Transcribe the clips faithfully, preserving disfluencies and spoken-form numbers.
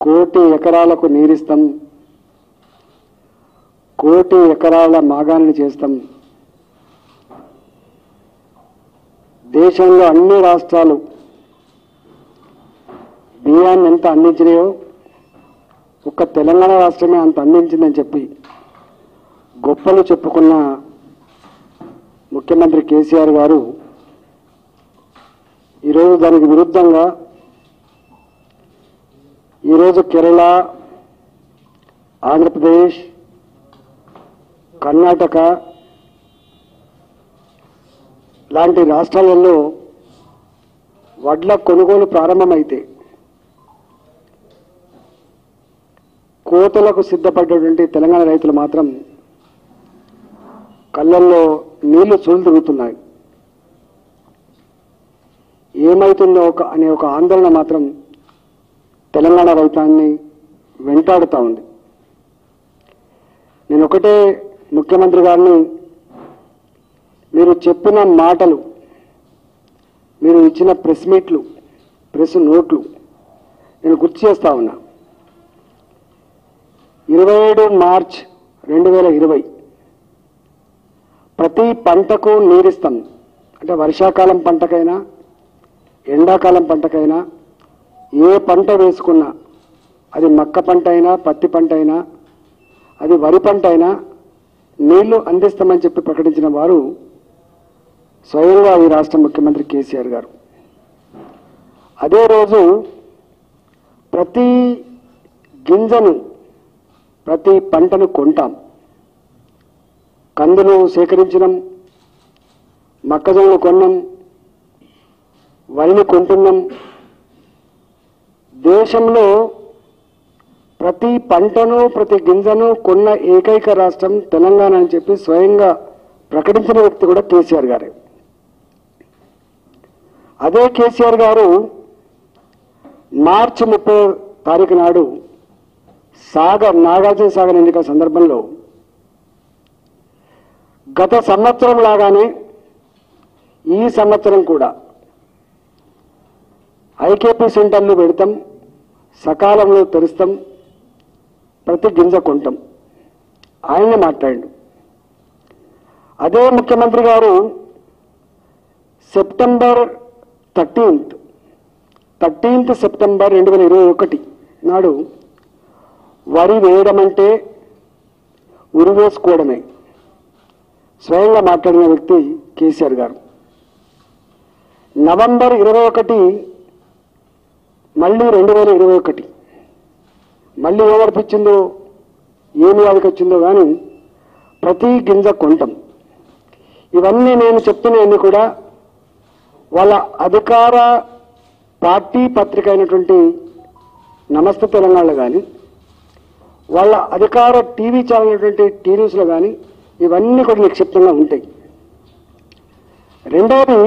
కోటి ఎకరాలకు నీరిస్తాం, కోటి ఎకరాల మాగాణిని చేస్తాం. దేశంలో అన్ని రాష్ట్రాలు బియ్యాన్ని ఎంత అందించినాయో ఒక్క తెలంగాణ రాష్ట్రమే అంత అందించిందని చెప్పి గొప్పలు చెప్పుకున్న ముఖ్యమంత్రి కేసీఆర్ గారు ఈరోజు దానికి విరుద్ధంగా ఈరోజు కేరళ, ఆంధ్రప్రదేశ్, కర్ణాటక లాంటి రాష్ట్రాలలో వడ్ల కొనుగోలు ప్రారంభమైతే కోతలకు సిద్ధపడ్డటువంటి తెలంగాణ రైతులు మాత్రం కళ్ళల్లో నీళ్లు చూలు తిరుగుతున్నాయి. ఏమవుతుందో ఒక అనే ఒక ఆందోళన మాత్రం తెలంగాణ రైతాన్ని వెంటాడుతూ ఉంది. నేను ఒకటే ముఖ్యమంత్రి గారిని, మీరు చెప్పిన మాటలు, మీరు ఇచ్చిన ప్రెస్ మీట్లు, ప్రెస్ నోట్లు నేను గుర్తు చేస్తా ఉన్నా. ఇరవై ఏడు మార్చ్ రెండు వేల ఇరవై ప్రతి పంటకు నీరిస్తాం అంటే వర్షాకాలం పంటకైనా ఎండాకాలం పంటకైనా ఏ పంట వేసుకున్నా, అది మక్క పంట అయినా పత్తి పంట అయినా అది వరి పంట అయినా నీళ్లు అందిస్తామని చెప్పి ప్రకటించిన వారు స్వయంగా ఈ రాష్ట్ర ముఖ్యమంత్రి కేసీఆర్ గారు. అదే రోజు ప్రతి గింజను, ప్రతి పంటను కొంటాం. కందులు సేకరించినాం, మొక్కజొన్నలు కొన్నాం, వరిని కొంటున్నాం. దేశంలో ప్రతి పంటను, ప్రతి గింజను కొన్న ఏకైక రాష్ట్రం తెలంగాణ అని చెప్పి స్వయంగా ప్రకటించిన వ్యక్తి కూడా కేసీఆర్ గారే. అదే కేసీఆర్ గారు మార్చి ముప్పై తారీఖు నాడు సాగర్ నాగార్జున సాగర్ ఎన్నికల సందర్భంలో గత సంవత్సరం లాగానే ఈ సంవత్సరం కూడా ఐకేపీ సెంటర్లు పెడతాం, సకాలంలో తెరుస్తాం, ప్రతి గింజ కొంటాం ఆయనే మాట్లాడాడు. అదే ముఖ్యమంత్రి గారు సెప్టెంబర్ థర్టీన్త్ థర్టీన్త్ సెప్టెంబర్ రెండు వేల ఇరవై ఒకటి నాడు వరి వేయడం అంటే ఉరి వేసుకోవడమే స్వయంగా మాట్లాడిన వ్యక్తి కేసీఆర్ గారు. నవంబర్ ఇరవై ఒకటి మళ్ళీ రెండు వేల ఇరవై ఒకటి మళ్ళీ ఏమర్పించిందో ఏమి వ్యాధికి వచ్చిందో కానీ ప్రతి గింజ కొంటాం. ఇవన్నీ నేను చెప్తున్నవన్నీ కూడా వాళ్ళ అధికార పార్టీ పత్రిక అయినటువంటి నమస్తే తెలంగాణలో కానీ, వాళ్ళ అధికార టీవీ ఛానల్ అయినటువంటి టీ న్యూస్లో కానీ ఇవన్నీ కూడా నిక్షిప్తంగా ఉంటాయి. రెండవది,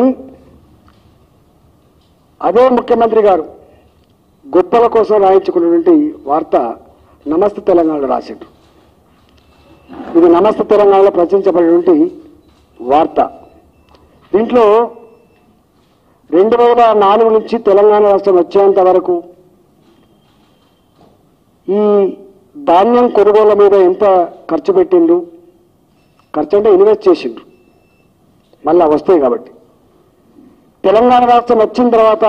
అదే ముఖ్యమంత్రి గారు గొప్పల కోసం రాయించుకున్నటువంటి వార్త నమస్తే తెలంగాణలో రాశారు. ఇది నమస్తే తెలంగాణలో ప్రచురించబడినటువంటి వార్త. దీంట్లో రెండు వేల నాలుగు నుంచి తెలంగాణ రాష్ట్రం వచ్చేంత వరకు ఈ ధాన్యం కొనుగోళ్ల మీద ఎంత ఖర్చు పెట్టిండు, ఖర్చు అంటే ఇన్వెస్ట్ చేసిండ్రు, మళ్ళా వస్తాయి కాబట్టి. తెలంగాణ రాష్ట్రం వచ్చిన తర్వాత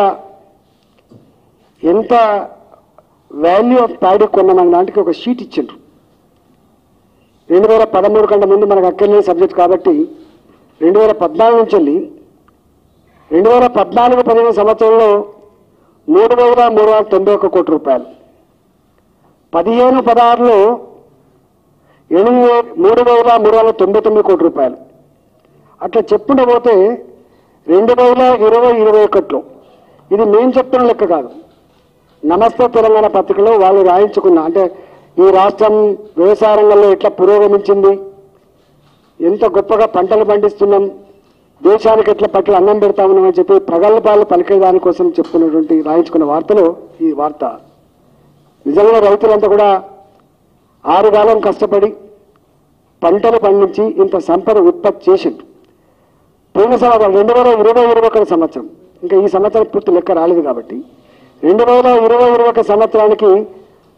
ఎంత వాల్యూ ఆఫ్ ప్యాడీ కొన్నామని దాంట్కి ఒక షీట్ ఇచ్చిండ్రు. రెండు వేల పదమూడు కంటే ముందు మనకు అక్కర్లేని సబ్జెక్ట్ కాబట్టి రెండు వేల పద్నాలుగు నుంచి వెళ్ళి రెండు వేల పద్నాలుగు పదిహేను సంవత్సరంలో మూడు వేల మూడు వందల తొంభై ఒక్క కోటి రూపాయలు, పదిహేను పదహారులో ఎనిమిది మూడు వేల మూడు వందల తొంభై తొమ్మిది కోటి రూపాయలు. అట్లా చెప్పుకుంటూ పోతే రెండు వేల ఇరవై ఇరవై ఒకటిలో ఇది మేము చెప్తున్న లెక్క కాదు, నమస్తే తెలంగాణ పత్రికలో వాళ్ళు రాయించుకున్న, అంటే ఈ రాష్ట్రం వ్యవసాయ రంగంలో ఎట్లా పురోగమించింది, ఎంత గొప్పగా పంటలు పండిస్తున్నాం, దేశానికి ఎట్లా పట్ల అన్నం పెడతా ఉన్నామని చెప్పి ప్రగల్భాలు పలికేదాని కోసం చెప్పుకున్నటువంటి రాయించుకున్న వార్తలో ఈ వార్త. నిజంగా రైతులంతా కూడా ఆరుగాలం కష్టపడి పంటలు పండించి ఇంత సంపద ఉత్పత్తి చేసిండు. పోయిన సంవత్సరం రెండు వేల ఇరవై ఇరవై ఒకటి సంవత్సరం, ఇంకా ఈ సంవత్సరం పూర్తి లెక్క రాలేదు కాబట్టి రెండు వేల ఇరవై ఇరవై ఒక సంవత్సరానికి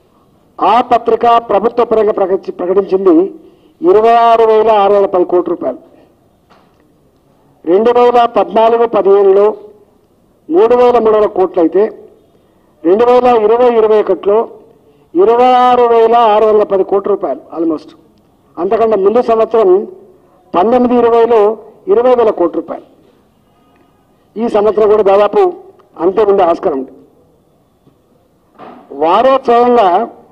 ఆ పత్రిక ప్రభుత్వ పరంగా ప్రకటి ప్రకటించింది ఇరవై ఆరు వేల ఆరు వందల పది కోట్ల రూపాయలు. రెండు వేల పద్నాలుగు పదిహేనులో మూడు వేల మూడు వందల కోట్లు అయితే రెండు వేల ఇరవై ఇరవై ఒకటిలో ఇరవై ఆరు వేల ఆరు వందల పది కోట్ల రూపాయలు ఆల్మోస్ట్. అంతకంటే ముందు సంవత్సరం పంతొమ్మిది ఇరవైలో ఇరవై వేల కోట్ల రూపాయలు. ఈ సంవత్సరం కూడా దాదాపు అంతే ఉండే ఆస్కారం ఉంది. వారే స్వయంగా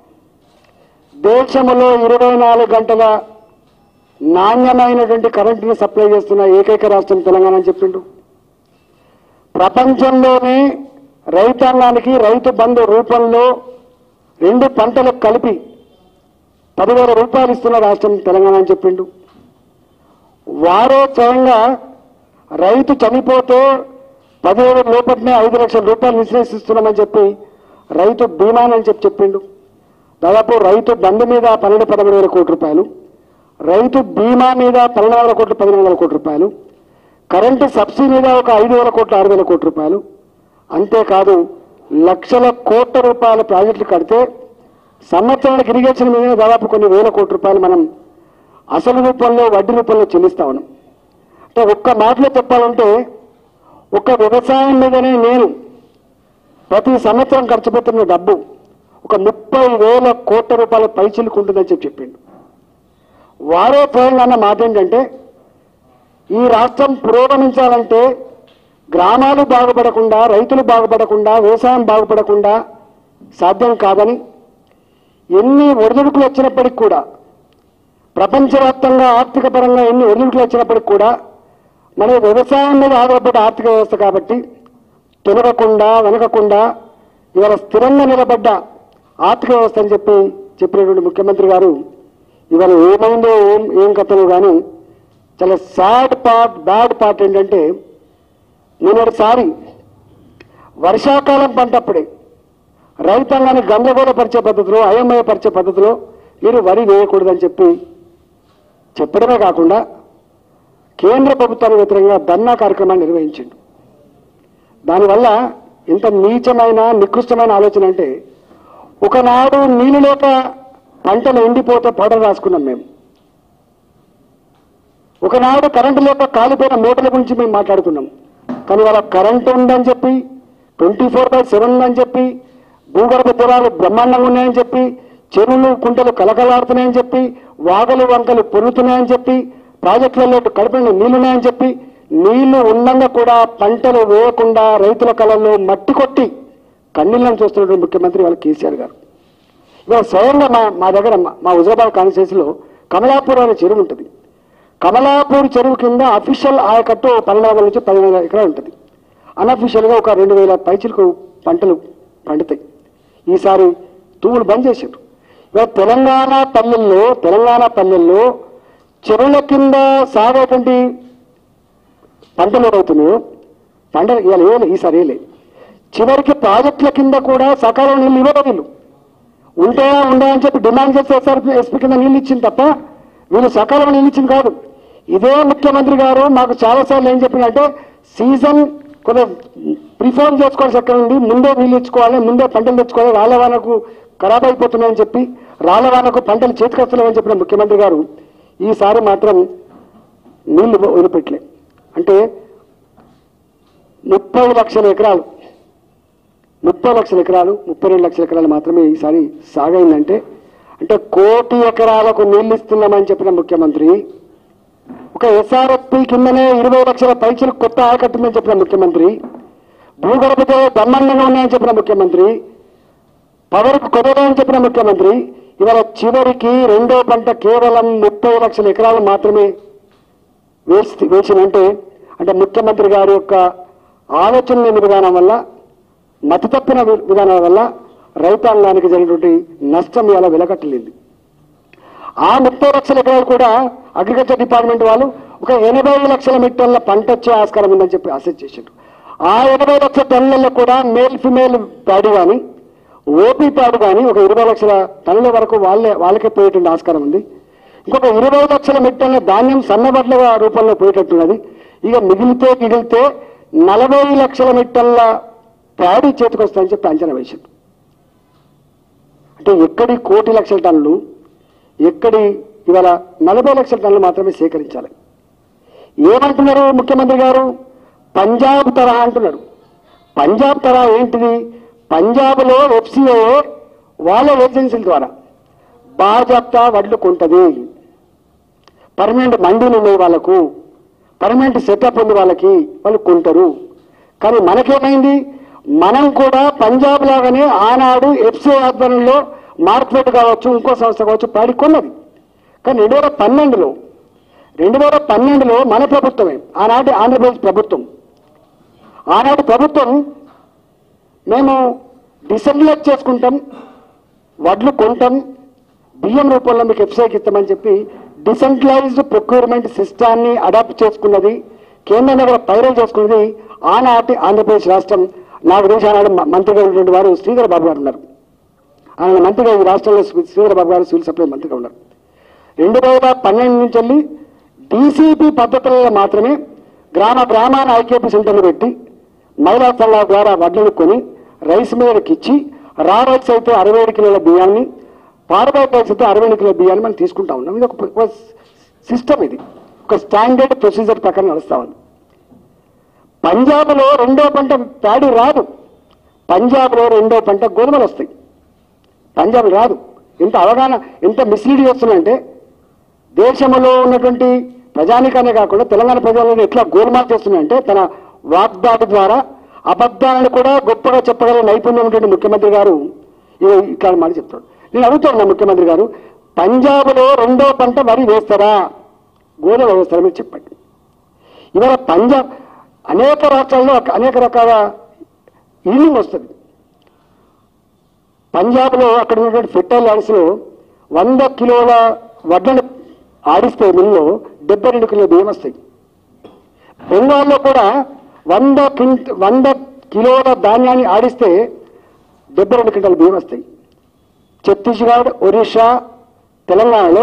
దేశంలో ఇరవై నాలుగు గంటల నాణ్యమైనటువంటి కరెంటుని సప్లై చేస్తున్న ఏకైక రాష్ట్రం తెలంగాణ అని చెప్పిండు. ప్రపంచంలోనే రైతాంగానికి రైతు బంధు రూపంలో రెండు పంటలకు కలిపి పదివేల రూపాయలు ఇస్తున్న రాష్ట్రం తెలంగాణ అని చెప్పిండు. వారే స్వయంగా రైతు చనిపోతే పదివేల లోపలనే ఐదు లక్షల రూపాయలు విశ్లేషిస్తున్నామని చెప్పి రైతు బీమానని చెప్పి చెప్పిండు. దాదాపు రైతు బంధు మీద పన్నెండు పదమూడు వేల కోట్ల రూపాయలు, రైతు బీమా మీద పన్నెండు వందల కోట్లు పదిహేను వందల కోట్ల రూపాయలు, కరెంటు సబ్సిడీ మీద ఒక ఐదు వేల కోట్లు ఆరు వేల కోట్ల రూపాయలు. అంతేకాదు లక్షల కోట్ల రూపాయల ప్రాజెక్టులు కడితే సంవత్సరానికి ఇరిగేషన్ మీద దాదాపు కొన్ని వేల కోట్ల రూపాయలు మనం అసలు రూపంలో వడ్డీ రూపంలో చెల్లిస్తా ఉన్నాం. అంటే ఒక్క మాటలో చెప్పాలంటే ఒక వ్యవసాయం మీదనే నేను ప్రతి సంవత్సరం ఖర్చు పెడుతున్న డబ్బు ఒక ముప్పై వేల కోట్ల రూపాయల పైచిలుకుంటుందని చెప్పి చెప్పిండు. వారే స్వయంగా అన్న మాట ఏంటంటే ఈ రాష్ట్రం పురోగమించాలంటే గ్రామాలు బాగుపడకుండా, రైతులు బాగుపడకుండా, వ్యవసాయం బాగుపడకుండా సాధ్యం కాదని, ఎన్ని ఒడిదుడుకులు వచ్చినప్పటికి కూడా, ప్రపంచవ్యాప్తంగా ఆర్థిక పరంగా ఎన్ని ఒడిదుడుకులు వచ్చినప్పటికి కూడా మన వ్యవసాయం మీద ఆధారపడ్డ ఆర్థిక వ్యవస్థ కాబట్టి తొలగకుండా వెనకకుండా ఇవాళ స్థిరంగా నిలబడ్డ ఆర్థిక వ్యవస్థ అని చెప్పి చెప్పినటువంటి ముఖ్యమంత్రి గారు ఇవాళ ఏమైందో ఏం ఏం కథలో కానీ చాలా సాడ్ పార్ట్ బ్యాడ్ పార్ట్ ఏంటంటే నిన్నటిసారి వర్షాకాలం పంటప్పుడే రైతాంగాన్ని గందరగోళపరిచే పద్ధతిలో అయోమయపరిచే పద్ధతిలో మీరు వరి వేయకూడదని చెప్పి చెప్పడమే కాకుండా కేంద్ర ప్రభుత్వానికి వ్యతిరేకంగా ధర్నా కార్యక్రమాన్ని నిర్వహించిండు. దానివల్ల ఎంత నీచమైన నికృష్టమైన ఆలోచన అంటే ఒకనాడు నీళ్ళు లేక పంటలు ఎండిపోతే పౌడర్ రాసుకున్నాం మేము, ఒకనాడు కరెంటు లేక కాలిపోయిన మూటల గురించి మేము మాట్లాడుకున్నాం. కానీ వాళ్ళ కరెంటు ఉందని చెప్పి ట్వంటీ ఫోర్ బై సెవెన్ ఉందని చెప్పి భూగర్భ జలాలు బ్రహ్మాండంగా ఉన్నాయని చెప్పి చెరువులు కుంటలు కలకలాడుతున్నాయని చెప్పి వాగలు వంకలు పొరుతున్నాయని చెప్పి ప్రాజెక్టులలో కడుపున నీళ్లున్నాయని చెప్పి నీళ్లు ఉండంగా కూడా పంటలు వేయకుండా రైతుల కళల్లో మట్టి కొట్టి కన్నీళ్ళని చూస్తున్నటువంటి ముఖ్యమంత్రి వాళ్ళ కేసీఆర్ గారు. ఇవాళ స్వయంగా మా మా దగ్గర మా హుజరాబాద్ కాన్స్టిట్యూన్సీలో కమలాపూర్ అనే చెరువు ఉంటుంది. కమలాపూర్ చెరువు కింద అఫీషియల్ ఆయకట్టు పన్నెండు వందల నుంచి పదిహేను వందల ఎకరాలు ఉంటుంది. అన్అఫీషియల్గా ఒక రెండు వేల పైచిలకు పంటలు పండుతాయి. ఈసారి తూములు బంద్ చేశారు. ఇవాళ తెలంగాణ పల్లెల్లో తెలంగాణ పల్లెల్లో చెరువుల కింద సాగేటువంటి పంటలు ఏవవుతున్నాయో పంటలు ఇవాళ వేయలే, ఈసారి వేయలే. చివరికి ప్రాజెక్టుల కింద కూడా సకాలం నీళ్ళు ఇవ్వడం, వీళ్ళు ఉంటాయా ఉండయా అని చెప్పి డిమాండ్ చేస్తే ఎస్ఆర్ ఎస్పీ కింద నీళ్ళు ఇచ్చింది తప్ప వీళ్ళు సకాలం నీళ్ళు ఇచ్చింది కాదు. ఇదే ముఖ్యమంత్రి గారు మాకు చాలాసార్లు ఏం చెప్పినంటే సీజన్ కొంచెం ప్రిఫార్మ్ చేసుకోవాల్సి ఎక్కడ ఉంది, ముందే నీళ్ళు ఇచ్చుకోవాలి, ముందే పంటలు తెచ్చుకోవాలి, రాళ్ళ వానకు ఖరాబ్ అయిపోతున్నాయని చెప్పి రాళ్ళ వానకు పంటలు చేతికొస్తున్నాయని చెప్పిన ముఖ్యమంత్రి గారు ఈసారి మాత్రం నీళ్లు వదిలిపెట్టలే. అంటే ముప్పై లక్షల ఎకరాలు ముప్పై లక్షల ఎకరాలు ముప్పై రెండు లక్షల ఎకరాలు మాత్రమే ఈసారి సాగైందంటే అంటే కోటి ఎకరాలకు నీళ్లు ఇస్తున్నామని చెప్పిన ముఖ్యమంత్రి, ఒక ఎస్ఆర్ఎఫ్పి కిందనే ఇరవై లక్షల పైసలు కొత్త ఆయకట్టుందని చెప్పిన ముఖ్యమంత్రి, భూగర్భతో బ్రహ్మాండంగా ఉన్నాయని చెప్పిన ముఖ్యమంత్రి, పవర్కు కొదవని చెప్పిన ముఖ్యమంత్రి, ఇవాళ చివరికి రెండో పంట కేవలం ముప్పై లక్షల ఎకరాలు మాత్రమే వేసి వేసినంటే అంటే ముఖ్యమంత్రి గారి యొక్క ఆలోచన లేని విధానం వల్ల, మతి తప్పిన విధానం వల్ల రైతాంగానికి జరిగినటువంటి నష్టం ఇలా వెలకట్టలేదు. ఆ ముప్పై లక్షల ఎకరాలు కూడా అగ్రికల్చర్ డిపార్ట్మెంట్ వాళ్ళు ఒక ఎనభై లక్షల మీటర్ల పంట వచ్చే ఆస్కారం ఉందని చెప్పి అసెస్ చేశారు. ఆ ఎనభై లక్షల టన్నులలో కూడా మేల్ ఫిమేల్ ప్యాడీ కానీ ఓపీ ప్యాడ్ కానీ ఒక ఇరవై లక్షల టన్నుల వరకు వాళ్ళే వాళ్ళకే పోయేటువంటి ఆస్కారం ఉంది. ఇంకొక ఇరవై లక్షల మీటర్ల ధాన్యం సన్నబడ్ల రూపంలో పోయేటట్టున్నది. ఇక మిగిలితే మిగిలితే నలభై లక్షల మీటర్ల ప్యాడీ చేతికొస్తాయని చెప్పి అంచనా వేశారు. అంటే ఎక్కడి కోటి లక్షల టన్నులు, ఎక్కడి ఇవాళ నలభై లక్షల టన్నులు మాత్రమే సేకరించాలి. ఏమంటున్నారు ముఖ్యమంత్రి గారు? పంజాబ్ తరహా అంటున్నారు. పంజాబ్ తరహా ఏంటిది? పంజాబ్లో ఎఫ్సిఐ వాళ్ళ ఏజెన్సీల ద్వారా బాజాప్తా వడ్లు కొంటది. పర్మనెంట్ మండీలు ఉన్నాయి వాళ్ళకు, పర్మనెంట్ సెటప్ ఉంది వాళ్ళకి, వాళ్ళు కొంటారు. కానీ మనకేమైంది? మనం కూడా పంజాబ్ లాగానే ఆనాడు ఎఫ్సిఐ ఆధ్వర్యంలో మార్కెట్ కావచ్చు, ఇంకో సంస్థ కావచ్చు పాడి కొన్నది. కానీ రెండు వేల పన్నెండులో రెండు వేల పన్నెండులో మన ప్రభుత్వమే, ఆనాటి ఆంధ్రప్రదేశ్ ప్రభుత్వం, ఆనాటి ప్రభుత్వం మేము డిసెంట్రలైజ్ చేసుకుంటాం, వడ్లు కొంటాం, బియ్యం రూపంలో మీకు ఎఫ్సిఐకి ఇస్తామని చెప్పి డిసెంట్రలైజ్డ్ ప్రొక్యూర్మెంట్ సిస్టాన్ని అడాప్ట్ చేసుకున్నది, కేంద్రం దగ్గర పైరల్ చేసుకున్నది ఆనాటి ఆంధ్రప్రదేశ్ రాష్ట్రం. నాకు తెలిసి ఆనాడు మంత్రిగా ఉన్నటువంటి వారు శ్రీధర్ బాబు గారు ఉన్నారు. ఆయన మంత్రిగా ఈ రాష్ట్రంలో శ్రీధర్ బాబు గారు సివిల్ సప్లై మంత్రిగా ఉన్నారు. రెండు వేల పన్నెండు నుంచి వెళ్ళి డీసీపీ పద్ధతులలో మాత్రమే గ్రామ గ్రామాన ఐకేపీ సెంటర్లు పెట్టి మహిళా సంఘాల ద్వారా వడ్లను కొని రైస్ మిల్లర్కి ఇచ్చి, రా రైస్ అయితే అరవై ఏడు కిలోల బియ్యాన్ని, పార్బైట్ రైస్ అయితే అరవై ఏడు కిలోల బియ్యాన్ని మనం తీసుకుంటా ఉన్నాం. ఇది ఒక సిస్టమ్, ఇది ఒక స్టాండర్డ్ ప్రొసీజర్ ప్రకారం నడుస్తా ఉంది. పంజాబ్లో రెండో పంట ప్యాడీ రాదు, పంజాబ్లో రెండో పంట గోధుమలు వస్తాయి, పంజాబ్ రాదు. ఎంత అవగాహన, ఎంత మిస్లీడ్ చేస్తున్నాయంటే దేశంలో ఉన్నటువంటి ప్రజానికానే కాకుండా తెలంగాణ ప్రజలను ఎట్లా గోల్మాల్ చేస్తున్నాయంటే తన వాగ్దాటి ద్వారా అబద్ధాలను కూడా గొప్పగా చెప్పగల నైపుణ్యం ఉన్నటువంటి ముఖ్యమంత్రి గారు ఇక్కడ మాట చెప్తాడు. నేను అడుగుతున్నా ముఖ్యమంత్రి గారు, పంజాబ్లో రెండో పంట వరి వేస్తారా, గోధుమ వేస్తారా? మీరు చెప్పండి. ఇవాళ పంజాబ్ అనేక రాష్ట్రాల్లో అనేక రకాల ఈల్డింగ్ వస్తుంది. పంజాబ్లో అక్కడ ఉన్నటువంటి ఫెర్టైల్ ల్యాండ్స్లో వంద కిలోల వడ్లను ఆడిస్తే మిల్లులో డెబ్బై రెండు కిలోల బియ్యం వస్తాయి. బెంగాల్లో కూడా వంద కింట వంద కిలోల ధాన్యాన్ని ఆడిస్తే డెబ్బై రెండు క్వింటాల బియ్యం వస్తాయి. ఛత్తీస్గఢ్, ఒరిస్సా, తెలంగాణలో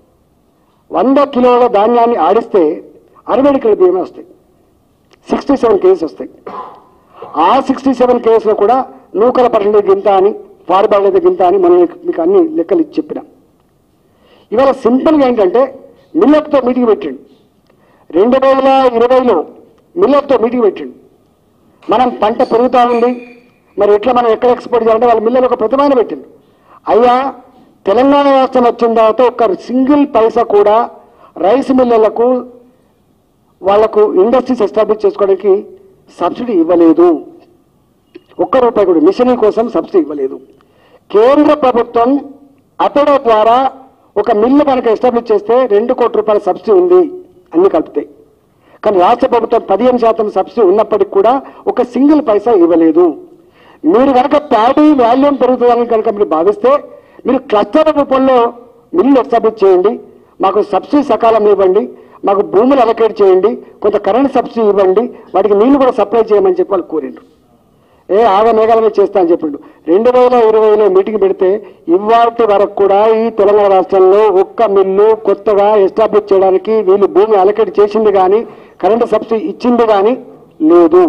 వంద కిలోల ధాన్యాన్ని ఆడిస్తే అరవై ఏడు కిలోల బియ్యమే వస్తాయి, సిక్స్టీ సెవెన్ కేజీస్ వస్తాయి. ఆ సిక్స్టీ సెవెన్ కేజీస్లో కూడా నూకల పర్సెంటేజ్ గింత అని, ఫార్బాల్ అయితే గింత అని మనం మీకు అన్ని లెక్కలు ఇచ్చి చెప్పిన. ఇవాళ సింపుల్గా ఏంటంటే మిల్లెట్తో మీటింగ్ పెట్టిండు. రెండు వేల ఇరవైలో మిల్లెట్తో మీటింగ్ పెట్టిండు. మనం పంట పెరుగుతూ ఉంది, మరి ఎట్లా మనం ఎక్కడ ఎక్స్పోర్ట్ చేయాలంటే వాళ్ళ మిల్లలు ఒక ప్రతిమైన పెట్టిండు. అయ్యా, తెలంగాణ రాష్ట్రం వచ్చిన తర్వాత ఒక సింగిల్ పైసా కూడా రైస్ మిల్లలకు వాళ్లకు ఇండస్ట్రీస్ ఎస్టాబ్లిష్ చేసుకోవడానికి సబ్సిడీ ఇవ్వలేదు. ఒక్క రూపాయి కూడా మిషనరీ కోసం సబ్సిడీ ఇవ్వలేదు. కేంద్ర ప్రభుత్వం అతడి ద్వారా ఒక మిల్లు కనుక ఎస్టాబ్లిష్ చేస్తే రెండు కోట్ల రూపాయల సబ్సిడీ ఉంది అన్ని కలిపితే. కానీ రాష్ట్ర ప్రభుత్వం పదిహేను శాతం సబ్సిడీ ఉన్నప్పటికీ కూడా ఒక సింగిల్ పైసా ఇవ్వలేదు. మీరు కనుక ప్యాడీ వాల్యూమ్ పెరుగుతుందని కనుక మీరు భావిస్తే మీరు క్లస్టర్ రూపంలో మిల్లు ఎస్టాబ్లిష్ చేయండి, మాకు సబ్సిడీ సకాలం ఇవ్వండి, మాకు భూములు అలకేట్ చేయండి, కొంత కరెంట్ సబ్సిడీ ఇవ్వండి, వాటికి నీళ్లు కూడా సప్లై చేయమని చెప్పి వాళ్ళు కోరిండ్రు. ఏ ఆగ మేఘాలమే చేస్తా అని చెప్పిండు. రెండు వేల ఇరవైలో మీటింగ్ పెడితే ఇవాటి వరకు కూడా ఈ తెలంగాణ రాష్ట్రంలో ఒక్క మిల్లు కొత్తగా ఎస్టాబ్లిష్ చేయడానికి వీళ్ళు భూమి అలకేట్ చేసింది కానీ కరెంటు సబ్సిడీ ఇచ్చింది కానీ లేదు.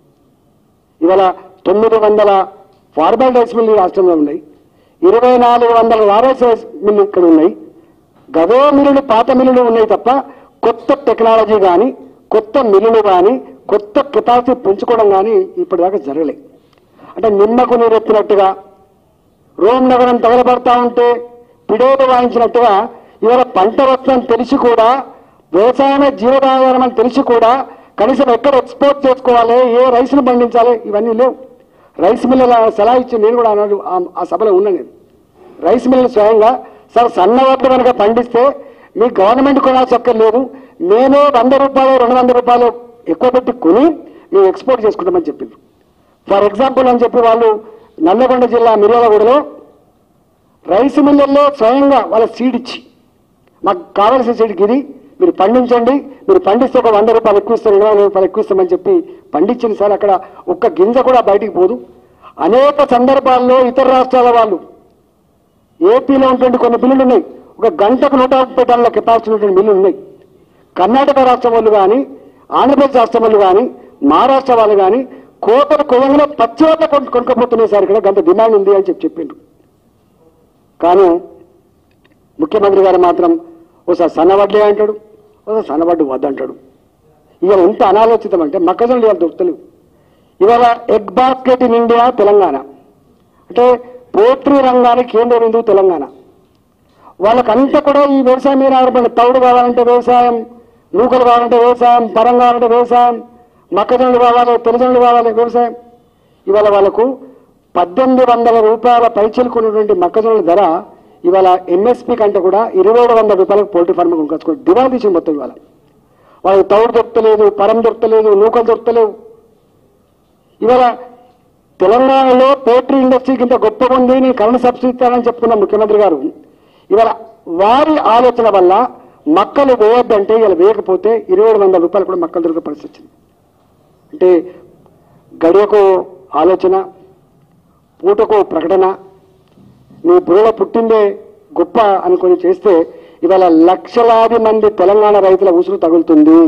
ఇవాళ తొమ్మిది వందల ఫార్మల్ రైస్ మిల్లు రాష్ట్రంలో ఉన్నాయి, ఇరవై నాలుగు వందల వారైస్ రైస్ మిల్లు ఇక్కడ ఉన్నాయి. గవే మిల్లులు పాత మిల్లులు ఉన్నాయి తప్ప కొత్త టెక్నాలజీ కానీ కొత్త మిల్లులు కానీ కొత్త కెపాసిటీ పెంచుకోవడం కానీ ఇప్పటిదాకా జరగలే. అంటే నిమ్మకు నీరెత్తినట్టుగా రోమ్ నగరం తగలబడతా ఉంటే పిడేలు వాయించినట్టుగా ఇవాళ పంట వస్తుందని తెలిసి కూడా, వ్యవసాయమే జీవనాధారం అని తెలిసి కూడా కనీసం ఎక్కడ ఎక్స్పోర్ట్ చేసుకోవాలి, ఏ రైస్ను పండించాలి, ఇవన్నీ లేవు. రైస్ మిల్లుల సలహా ఇచ్చి నేను కూడా అన్నాడు ఆ సభలో ఉన్నా. నేను రైస్ మిల్లులు స్వయంగా సార్ సన్న వడ్లు కనుక పండిస్తే మీ గవర్నమెంట్ కొనాల్సక్కర్లేదు, మేమే వంద రూపాయలు రెండు వందల రూపాయలు ఎక్కువ పెట్టి కొని మేము ఎక్స్పోర్ట్ చేసుకుంటామని చెప్పింది. ఫర్ ఎగ్జాంపుల్ అని చెప్పి వాళ్ళు నల్లగొండ జిల్లా మిర్యాలగూడలో రైస్ మిల్లల్లో స్వయంగా వాళ్ళ సీడ్ ఇచ్చి మాకు కావాల్సిన సీడ్కి ఇది మీరు పండించండి, మీరు పండిస్తే ఒక వంద రూపాయలు ఎక్కువ ఇస్తాం, ఇరవై రూపాయలు ఎక్కువ ఇస్తామని చెప్పి పండించింది సార్. అక్కడ ఒక్క గింజ కూడా బయటికి పోదు. అనేక సందర్భాల్లో ఇతర రాష్ట్రాల వాళ్ళు ఏపీలో ఉన్నటువంటి కొన్ని మిల్లులు ఉన్నాయి, ఒక గంటకు నూట ముప్పై టన్నుల కెపాసిటీ ఉన్నటువంటి మిల్లులు ఉన్నాయి. కర్ణాటక రాష్ట్రం వాళ్ళు కానీ ఆంధ్రప్రదేశ్ రాష్ట్రం వాళ్ళు కానీ మహారాష్ట్ర వాళ్ళు కానీ కోతలు కొయ్యంలో పచ్చివాళ్ళ కొనుక్కోపోతున్నాయి సార్, ఇక్కడ గంట డిమాండ్ ఉంది అని చెప్పి చెప్పిండ్రు. కానీ ముఖ్యమంత్రి గారు మాత్రం ఒకసారి సన్నవడ్లే అంటాడు, ఒకసారి సన్నవడ్డు వద్దంటాడు. ఇవాళ ఎంత అనాలోచితం అంటే మొక్కజొన్నలు ఇవాళ దొరుకుతలేవు. ఇవాళ egg basket in India Telangana, అంటే పోల్ట్రీ రంగానికి కేంద్ర బిందువు తెలంగాణ. వాళ్ళకంతా కూడా ఈ వ్యవసాయం మీద ఆధారపడి, తౌడు కావాలంటే వ్యవసాయం, నూకలు కావాలంటే వ్యవసాయం, పరం కావాలంటే వ్యవసాయం, మొక్కజొన్నలు కావాలి, తెల్లజొన్నలు కావాలి వ్యవసాయం. ఇవాళ వాళ్ళకు పద్దెనిమిది వందల రూపాయల పైచిలుకున్నటువంటి మొక్కజొన్నల ధర ఇవాళ ఎంఎస్పీ కంటే కూడా ఇరవై ఏడు వందల రూపాయలకు పోల్ట్రీ ఫార్మ్ కొనుక్కొచ్చుకోండి. దివాళీ తీసి మొత్తం ఇవాళ వాళ్ళకి తౌడు దొరకలేదు, పరం దొరకలేదు, నూకలు దొరకలేవు. ఇవాళ తెలంగాణలో పోల్ట్రీ ఇండస్ట్రీకి ఇంత గొప్పగా ఉంది, నేను కరెంట్ సబ్సిడీ ఇస్తానని చెప్పుకున్న ముఖ్యమంత్రి గారు ఇవాళ వారి ఆలోచన వల్ల మక్కలు వేయొద్దంటే ఇలా వేయకపోతే ఇరవై ఏడు వందల రూపాయలు కూడా మక్కలు దొరికే పరిస్థితి వచ్చింది. అంటే గడియకు ఆలోచన, పూటకు ప్రకటన, నీ బుర్రలో పుట్టిందే గొప్ప అనుకొని చేస్తే ఇవాళ లక్షలాది మంది తెలంగాణ రైతుల ఉసురు తగులుతుంది.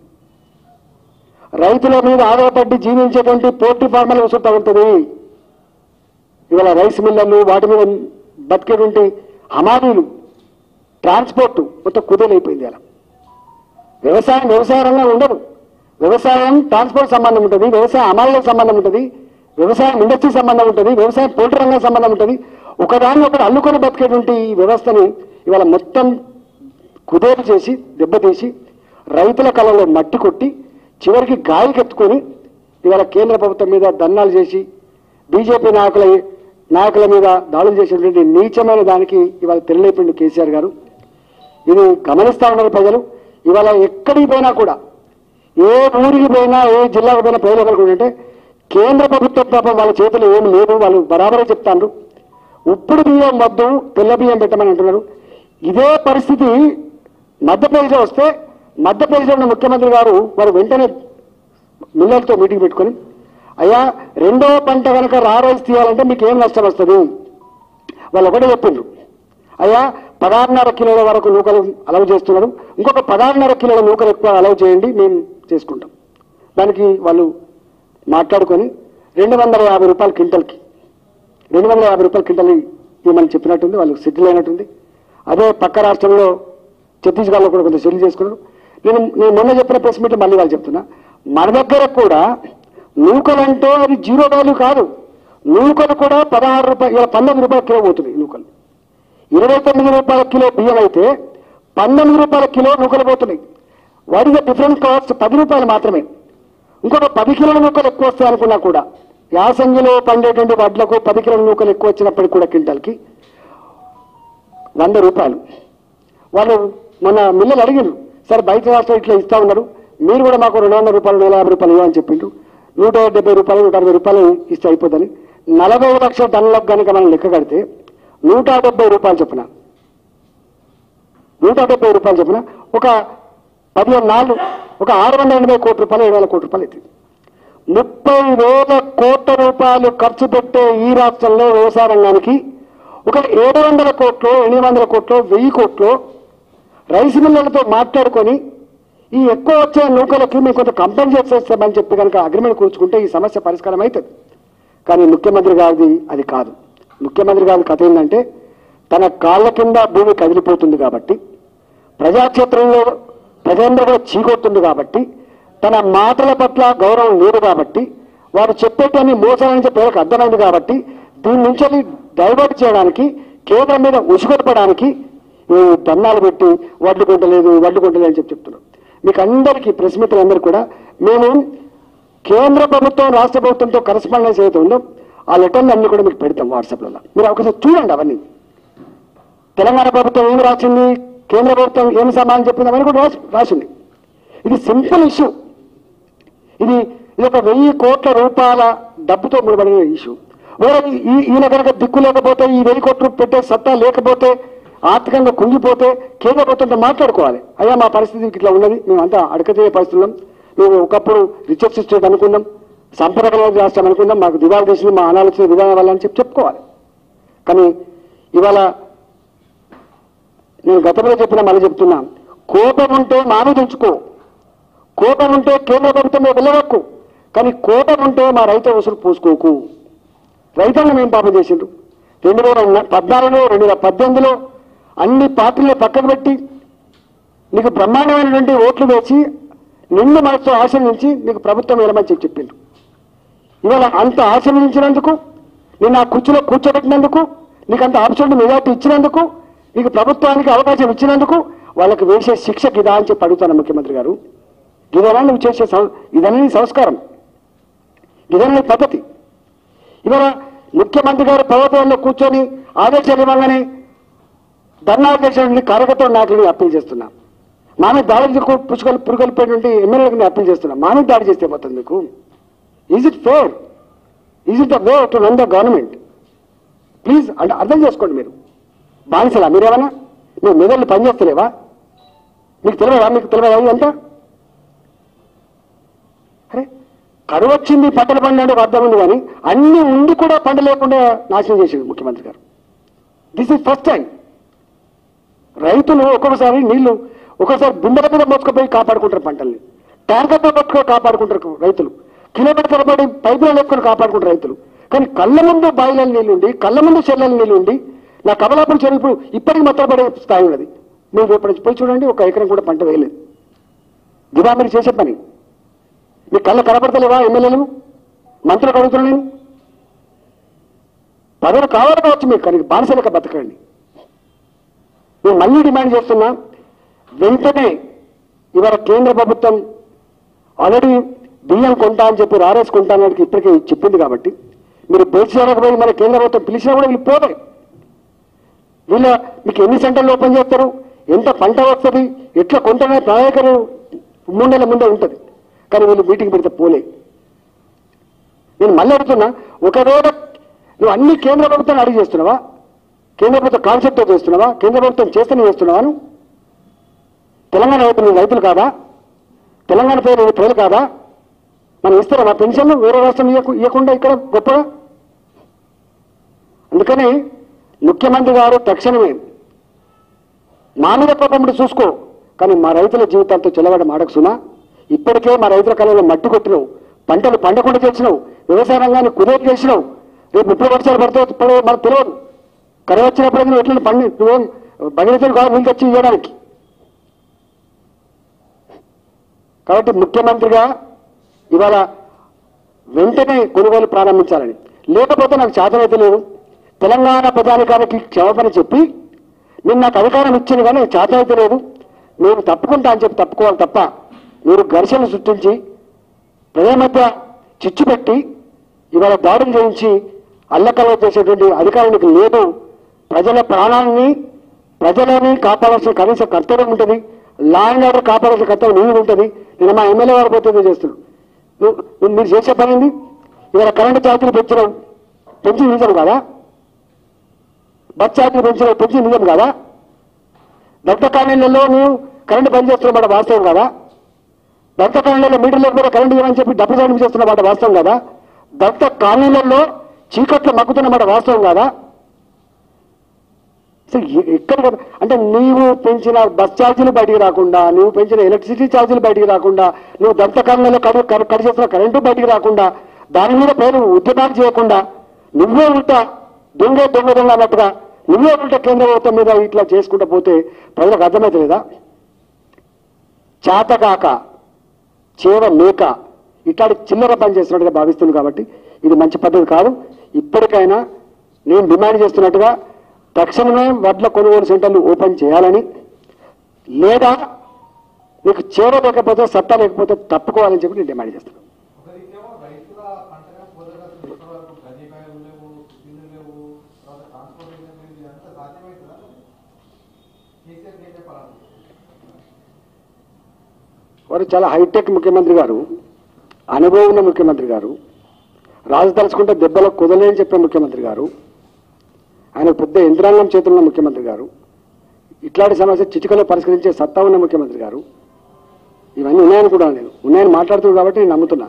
రైతుల మీద ఆధారపడి జీవించేటువంటి పోల్ట్రీ ఫార్మర్ల ఉసురు తగులుతుంది. ఇవాళ రైస్ మిల్లర్లు, వాటి మీద బతికేటువంటి హమాలీలు, ట్రాన్స్పోర్ట్ మొత్తం కుదేలైపోయింది. అలా వ్యవసాయం వ్యవసాయ రంగం ఉండదు. వ్యవసాయం ట్రాన్స్పోర్ట్ సంబంధం ఉంటుంది, వ్యవసాయ హమాలీలకు సంబంధం ఉంటుంది, వ్యవసాయం ఇండస్ట్రీ సంబంధం ఉంటుంది, వ్యవసాయం పోల్ట్రీ రంగం సంబంధం ఉంటుంది. ఒకదాన్ని ఒకటి అల్లుకొని బతికేటువంటి ఈ వ్యవస్థని ఇవాళ మొత్తం కుదేలు చేసి దెబ్బతీసి రైతుల కళలో మట్టి కొట్టి చివరికి గాలికెత్తుకొని ఇవాళ కేంద్ర ప్రభుత్వం మీద ధర్నాలు చేసి బీజేపీ నాయకుల నాయకుల మీద దాడులు చేసినటువంటి నీచమైన దానికి ఇవాళ తెరలేపిండు కేసీఆర్ గారు. ఇది గమనిస్తా ఉన్నారు ప్రజలు. ఇవాళ ఎక్కడికి పోయినా కూడా, ఏ ఊరికి పోయినా, ఏ జిల్లాకు పోయినా ప్రజలు ఎవరుకుంటే కేంద్ర ప్రభుత్వం పాపం వాళ్ళ చేతులు ఏమి లేదు, వాళ్ళు బరాబరే చెప్తారు. ఉప్పుడు బియ్యం వద్దు, తెల్ల బియ్యం పెట్టమని అంటున్నారు. ఇదే పరిస్థితి మధ్యప్రదేశ్లో వస్తే మధ్యప్రదేశ్లో ఉన్న ముఖ్యమంత్రి గారు వారు వెంటనే మిల్లర్లతో మీటింగ్ పెట్టుకొని, అయ్యా రెండో పంట కనుక రా రైస్ తీయాలంటే మీకు ఏం నష్టం వస్తుంది? వాళ్ళు ఒకటే చెప్పిండ్రు, అయ్యా పదహారున్నర కిలోల వరకు నూకలు అలవ్ చేస్తున్నారు, ఇంకొక పదహారున్నర కిలోల నూకలు ఎక్కువ అలవ్ చేయండి, మేము చేసుకుంటాం. దానికి వాళ్ళు మాట్లాడుకొని రెండు వందల యాభై రూపాయల క్వింటల్కి రెండు వందల యాభై రూపాయల క్వింటల్ ఇవ్వమని చెప్పినట్టుంది. వాళ్ళు సెటిల్ అయినట్టుంది. అదే పక్క రాష్ట్రంలో ఛత్తీస్గఢ్లో కూడా కొంత సెటిల్ చేసుకున్నారు. నేను నేను మొన్న చెప్పిన ప్రెస్ మీట్ మళ్ళీ వాళ్ళు చెప్తున్నా, మన దగ్గర కూడా నూకలంటే అది జీరో వాల్యూ కాదు. నూకలు కూడా పదహారు రూపాయలు పంతొమ్మిది రూపాయల కిలో పోతుంది నూకలు. ఇరవై తొమ్మిది రూపాయల కిలో బియ్యం అయితే పంతొమ్మిది రూపాయల కిలో నూకలు పోతున్నాయి. వాటికి డిఫరెంట్ కాస్ట్ పది రూపాయలు మాత్రమే. ఇంకొక పది కిలోల నూకలు ఎక్కువ వస్తాయి అనుకున్నా కూడా, యాసంగిలో పండేటువంటి వడ్లకు పది కిలోల నూకలు ఎక్కువ వచ్చినప్పటికి కూడా క్వింటాల్కి వంద రూపాయలు. వాళ్ళు మన మిల్లలు అడిగారు, సార్ బయట రాష్ట్రం ఇట్లా ఇస్తా ఉన్నారు, మీరు కూడా మాకు రెండు వందల రూపాయలు నూట యాభై రూపాయలు ఇవ్వని చెప్పిండ్రు. నూట డెబ్బై రూపాయలు నూట అరవై రూపాయలు ఇస్తే అయిపోతుంది. నలభై లక్షల టన్నులకు కనుక మనం లెక్క కడితే నూట డెబ్బై రూపాయలు చొప్పున నూట డెబ్బై రూపాయలు చొప్పున ఒక పదిహేను నాలుగు ఒక ఆరు వందల ఎనభై కోట్ల రూపాయలు ఏడు వేల కోట్ల రూపాయలు అవుతుంది. ముప్పై వేల కోట్ల రూపాయలు ఖర్చు పెట్టే ఈ రాష్ట్రంలో వ్యవసాయ రంగానికి ఒక ఏడు వందల కోట్లు ఎనిమిది వందల కోట్లు వెయ్యి కోట్లు రైస్ మిల్లర్లతో మాట్లాడుకొని ఈ ఎక్కువ వచ్చే నూకలకి మేము కొంత కంపెన్సేట్ చేస్తామని చెప్పి కనుక అగ్రిమెంట్ కూర్చుకుంటే ఈ సమస్య పరిష్కారం అవుతుంది. కానీ ముఖ్యమంత్రి గారిది అది కాదు. ముఖ్యమంత్రి గారి కథ ఏంటంటే, తన కాళ్ళ కింద భూమి కదిలిపోతుంది కాబట్టి, ప్రజాక్షేత్రంలో ప్రజలందరూ చీకొస్తుంది కాబట్టి, తన మాటల పట్ల గౌరవం లేదు కాబట్టి, వారు చెప్పేటన్ని మోసాలని చెప్పేలకు అర్థమైంది కాబట్టి, దీని నుంచి డైవర్ట్ చేయడానికి, కేంద్రం మీద ఉసుగొట్టడానికి ధర్నాలు పెట్టి వడ్లు కొంటలేదు వడ్లు కొంటలేదు అని చెప్పి చెప్తున్నారు. మీకు అందరికీ ప్రెస్ మిత్రులందరూ కూడా మేము కేంద్ర ప్రభుత్వం రాష్ట్ర ప్రభుత్వంతో కరెస్పాండెన్స్ ఏదైతే ఉందో ఆ లెటర్లు అన్ని కూడా మీకు పెడతాం వాట్సాప్లో. మీరు ఒకసారి చూడండి. అవన్నీ తెలంగాణ ప్రభుత్వం ఏమి రాసింది, కేంద్ర ప్రభుత్వం ఏమి సమాధానం చెప్పింది అవన్నీ కూడా రాసి రాసింది. ఇది సింపుల్ ఇష్యూ. ఇది ఇది ఒక వెయ్యి కోట్ల రూపాయల డబ్బుతో ముడిపడిన ఇష్యూ. ఈ ఈయన కనుక దిక్కు లేకపోతే, ఈ వెయ్యి కోట్లు పెట్టే సత్తా లేకపోతే, ఆర్థికంగా కుంగిపోతే కేంద్ర ప్రభుత్వంతో మాట్లాడుకోవాలి. అయ్యా మా పరిస్థితి ఇట్లా ఉన్నది, మేమంతా అడకతీయ పరిస్థితున్నాం, మేము ఒకప్పుడు రిచర్స్ స్టేట్ అనుకున్నాం, సంపద రాష్ట్రం అనుకున్నాం, మాకు దివాళ చేసింది మా అనాలోచన విధానం వల్ల అని చెప్పి చెప్పుకోవాలి. కానీ ఇవాళ నేను గతంలో చెప్పినా మళ్ళీ చెప్తున్నా, కోపం ఉంటే మామి తెంచుకో, కోపం ఉంటే కేంద్ర ప్రభుత్వం వెళ్ళవక్కు, కానీ కోపం ఉంటే మా రైతు వసూలు పూసుకోకు. రైతాంగం ఏం పాపం చేసిండ్రు? రెండు వేల పద్నాలుగులో రెండు వేల పద్దెనిమిదిలో అన్ని పార్టీలు పక్కకు పెట్టి నీకు బ్రహ్మాండమైనటువంటి ఓట్లు వేసి నిండు మనసుతో ఆశీర్వదించి నీకు ప్రభుత్వం వెళ్ళమని చెప్పి చెప్పిండ్రు. ఇవాళ అంత ఆశీర్వదించినందుకు నేను ఆ కుర్చీలో కూర్చోబెట్టినందుకు నీకు అంత ఆప్షన్ మెజార్టీ ఇచ్చినందుకు నీకు ప్రభుత్వానికి అవకాశం ఇచ్చినందుకు వాళ్ళకి వేసే శిక్ష గిదా అని చెప్పి అడుగుతాను ముఖ్యమంత్రి గారు. ఇదేనా నువ్వు చేసే ఇదనే సంస్కారం, ఇదనే పద్ధతి? ఇవాళ ముఖ్యమంత్రి గారు పర్వతంలో కూర్చొని ఆదేశాలు ఇవ్వగానే ధర్నా చేసినటువంటి కార్యకర్తలు నాయకులను అప్పీల్ చేస్తున్నా. మా మీద దాడులకు పుచ్చుకలు పురుగొల్పోయినటువంటి ఎమ్మెల్యేలకు నేను అప్పీల్ చేస్తున్నా. మా మీద దాడి చేస్తే పోతుంది మీకు? Is it fair? Is it the way to run the government? Please అంటే అర్థం చేసుకోండి. మీరు బానిసలా? మీరేమన్నా మీరు మెదళ్ళు పనిచేస్తలేవా? మీకు తెలియదా? మీకు తెలియదా ఇదంతా? అరే కరువు వచ్చింది, పంటలు పండే అర్థం ఉంది, కానీ అన్ని ఉండి కూడా పంట లేకుండా నాశనం చేసింది ముఖ్యమంత్రి గారు. This is first time. రైతులు ఒక్కొక్కసారి నీళ్లు ఒక్కొక్కసారి బిందెల మీద మోసుకుపోయి కాపాడుకుంటారు పంటల్ని, ట్యాంకర్తో పట్టుకొని కాపాడుకుంటారు రైతులు, కిలోమీటర్ పడి పైపులు లేపుకొని కాపాడుకుంటారు రైతులు. కానీ కళ్ళ ముందు బాయిల నీళ్ళుండి, కళ్ళ ముందు చెల్లెల నీళ్ళుండి, నా కమలాపురం చెరువు ఇప్పుడు ఇప్పటికి మొత్తం పడే స్థాయి ఉన్నది. మీరు ఇప్పుడు పోయి చూడండి, ఒక ఎకరం కూడా పంట వేయలేదు. దివా మీరు చేసే పని మీ కళ్ళ కనపడతలేవా? ఎమ్మెల్యేలు మంత్రులకు అడుగుతున్నా నేను. పదవులు కావాలి కావచ్చు మీకు, కానీ బానిసలక బతకండి. నేను మళ్ళీ డిమాండ్ చేస్తున్నా, వెంటనే ఇవాళ కేంద్ర ప్రభుత్వం ఆల్రెడీ బియ్యం కొంటా అని చెప్పి రారేసి కొంటా అని ఇప్పటికే చెప్పింది కాబట్టి మీరు బేసిపోయి మన కేంద్ర ప్రభుత్వం పిలిచినా కూడా వీళ్ళు పోతాయి. వీళ్ళ మీకు ఎన్ని సెంటర్లు ఓపెన్ చేస్తారు, ఎంత పంట వస్తుంది, ఎట్లా కొంటనే ప్రణాళికలు మూడు నెలల ముందే ఉంటుంది. కానీ వీళ్ళు మీటింగ్ పెడితే పోలే. నేను మళ్ళీ అడుగుతున్నా, ఒకవేళ నువ్వు అన్ని కేంద్ర ప్రభుత్వాన్ని అడిగి చేస్తున్నావా? కేంద్ర ప్రభుత్వం కాన్సెప్ట్తో చేస్తున్నావా? కేంద్ర ప్రభుత్వం చేస్తేనే చేస్తున్నావా? నువ్వు తెలంగాణ వైపు నువ్వు రైతులు కాదా? తెలంగాణ పేరు నువ్వు ప్రజలు కాదా? మనం ఇస్తారా మా పెన్షన్లు వేరే రాష్ట్రం ఇవ్వకుండా ఇక్కడ గొప్పగా? అందుకని ముఖ్యమంత్రి గారు తక్షణమే మా మీద కోపముడు చూసుకో, కానీ మా రైతుల జీవితాలతో చెలవాడ మాడకు సుమా. ఇప్పటికే మా రైతుల కాలంలో మట్టి కొట్టినావు, పంటలు పండకుండా చేసినావు, వ్యవసాయ రంగాన్ని కుదేరు చేసినావు. రేపు ముప్పై వర్షాలు పడితే పడే మనకు తెలియదు. కరువు వచ్చినప్పుడు నువ్వు ఎట్లా పండి నువ్వేం భగవంతుడు కాదు నీళ్ళు తెచ్చి ఇవ్వడానికి. కాబట్టి ముఖ్యమంత్రిగా ఇవాళ వెంటనే కొనుగోలు ప్రారంభించాలని, లేకపోతే నాకు చేతనైతే లేదు. తెలంగాణ ప్రజానికానికి క్షమాపణ చెప్పి నేను నాకు అధికారం ఇచ్చింది కానీ చేతనైతే లేదు, నేను తప్పుకుంటా అని చెప్పి తప్పుకోవాలి తప్ప మీరు ఘర్షణ సృష్టించి ప్రజల మధ్య చిచ్చు పెట్టి ఇవాళ దాడులు చేయించి అల్లకల్లో చేసేటువంటి అధికారానికి లేదు. ప్రజల ప్రాణాలని ప్రజలని కాపాడాల్సిన కనీస కర్తవ్యం ఉంటుంది, లా అండ్ ఆర్డర్ కాపాడాల్సిన కర్తవ్యం నీవు ఉంటుంది. నేను మా ఎమ్మెల్యే గారు పోతే చేస్తున్నాను. నువ్వు మీరు చేసే పనింది ఇవాళ కరెంటు ఛార్జీలు పెంచడం పెంచి నిజం కదా? బస్ ఛార్జీలు పెంచడం పెంచి నిజం కదా? దత్త కాలనీలలో నువ్వు కరెంటు బంద్ చేస్తున్నమాట వాస్తవం కదా? దత్త కాలనీలలో మీటర్ లేకపోతే కరెంటు ఇవ్వని చెప్పి డబ్బు చాటింపు చేస్తున్నమాట వాస్తవం కదా? దత్త కాలనీలలో చీకట్లు మగ్గుతున్నమాట వాస్తవం కదా? ఎక్కడ అంటే నీవు పెంచిన బస్ ఛార్జీలు బయటికి రాకుండా, నువ్వు పెంచిన ఎలక్ట్రిసిటీ ఛార్జీలు బయటికి రాకుండా, నువ్వు దంత కాలంలో కడు కట్ చేసిన కరెంటు బయటికి రాకుండా, దాని మీద పేరు ఉద్యమాలు చేయకుండా, నువ్వే ఉంటా దొంగ దొంగ దొంగ అన్నట్టుగా నువ్వే ఉంటా కేంద్ర ప్రభుత్వం మీద ఇట్లా చేసుకుంటూ పోతే ప్రజలకు అర్థమైతే లేదా? చేతకాక చేవ మేక ఇట్లాంటి చిల్లర పని చేస్తున్నట్టుగా భావిస్తుంది. కాబట్టి ఇది మంచి పద్ధతి కాదు. ఇప్పటికైనా నేను డిమాండ్ చేస్తున్నట్టుగా తక్షణమే వడ్ల కొనుగోలు సెంటర్లు ఓపెన్ చేయాలని, లేదా మీకు చేర లేకపోతే సత్తా లేకపోతే తప్పుకోవాలని చెప్పి నేను డిమాండ్ చేస్తున్నాను. వారు చాలా హైటెక్ ముఖ్యమంత్రి గారు, అనుభవం ఉన్న ముఖ్యమంత్రి గారు, రాజు తలుచుకుంటే దెబ్బలకు కుదలేని చెప్పే ముఖ్యమంత్రి గారు, ఆయన పెద్ద యంత్రాంగం చేతుల్లో ముఖ్యమంత్రి గారు, ఇట్లాంటి సమస్య చిటికలో పరిష్కరించే సత్తా ఉన్న ముఖ్యమంత్రి గారు. ఇవన్నీ ఉన్నాయని కూడా నేను ఉన్నాయని మాట్లాడుతున్నాను కాబట్టి నేను నమ్ముతున్నా.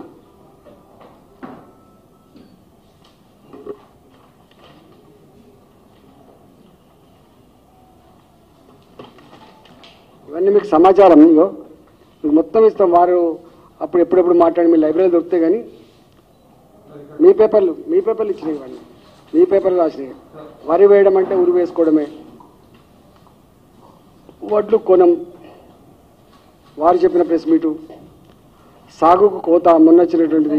ఇవన్నీ మీకు సమాచారం మీకు మొత్తం ఇస్తాం. వారు అప్పుడు ఎప్పుడెప్పుడు మాట్లాడి మీ లైబ్రరీలో దొరుకుతాయి, కానీ మీ పేపర్లు మీ పేపర్లు ఇచ్చినాయి ఇవన్నీ మీ పేపర్లు రాసినాయి. వరి వేయడం అంటే ఉరి వేసుకోవడమే. వడ్లు కొనం, వారు చెప్పిన ప్రెస్ మీటు. సాగుకు కోత మొన్నొచ్చినటువంటిది.